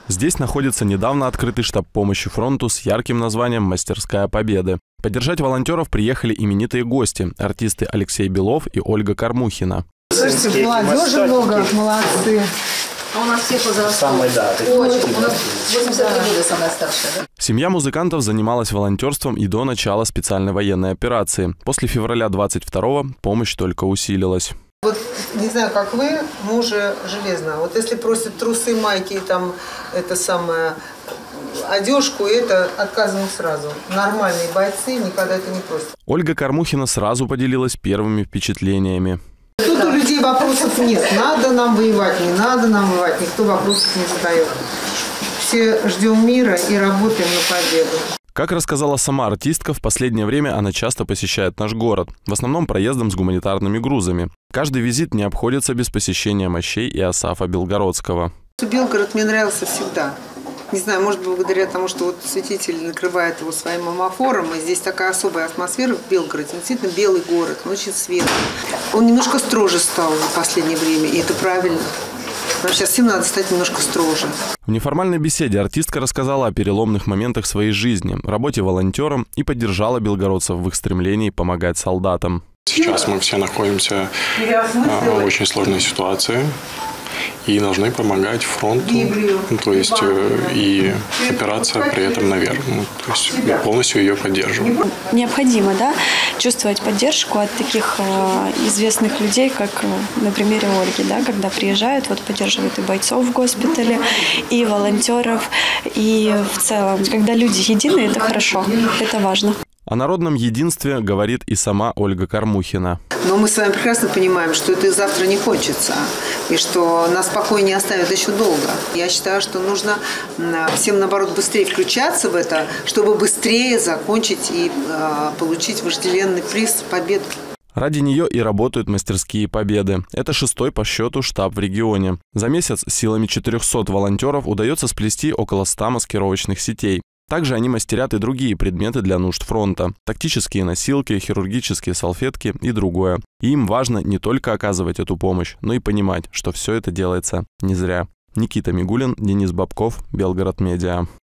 Здесь находится недавно открытый штаб помощи фронту с ярким названием «Мастерская Победы». Поддержать волонтеров приехали именитые гости – артисты Алексей Белов и Ольга Кормухина. Слушайте, молодежи много, молодцы. А у нас все возрастные. Самые, да. Очень. У нас 82 года самая старшая, да? Семья музыкантов занималась волонтерством и до начала специальной военной операции. После февраля 22-го помощь только усилилась. Вот не знаю, как вы, мужа железно. Вот если просят трусы, майки, там это самое, одежку, это отказываем сразу. Нормальные бойцы никогда это не просят. Ольга Кормухина сразу поделилась первыми впечатлениями. Тут у людей вопросов нет. Надо нам воевать, не надо нам воевать. Никто вопросов не задает. Все ждем мира и работаем на победу. Как рассказала сама артистка, в последнее время она часто посещает наш город, в основном проездом с гуманитарными грузами. Каждый визит не обходится без посещения мощей Иосафа Белгородского. Белгород мне нравился всегда. Не знаю, может, благодаря тому, что вот святитель накрывает его своим амофором, и здесь такая особая атмосфера в Белгороде. Действительно белый город, он очень светлый. Он немножко строже стал в последнее время, и это правильно. Нам сейчас всем надо стать немножко строже. В неформальной беседе артистка рассказала о переломных моментах своей жизни, работе волонтером и поддержала белгородцев в их стремлении помогать солдатам. Сейчас мы все находимся в очень сложной ситуации и должны помогать фронту, то есть и опираться при этом наверх, то есть полностью ее поддерживаем. Необходимо, да, чувствовать поддержку от таких известных людей, как на примере Ольги, да, когда приезжают, вот поддерживают и бойцов в госпитале, и волонтеров, и в целом, когда люди едины, это хорошо, это важно. О народном единстве говорит и сама Ольга Кормухина. Но мы с вами прекрасно понимаем, что это завтра не кончится, и что нас в покое не оставят еще долго. Я считаю, что нужно всем, наоборот, быстрее включаться в это, чтобы быстрее закончить и получить вожделенный приз победы. Ради нее и работают мастерские Победы. Это 6-й по счету штаб в регионе. За месяц силами 400 волонтеров удается сплести около 100 маскировочных сетей. Также они мастерят и другие предметы для нужд фронта. Тактические носилки, хирургические салфетки и другое. И им важно не только оказывать эту помощь, но и понимать, что все это делается не зря. Никита Мигулин, Денис Бабков, Белгород Медиа.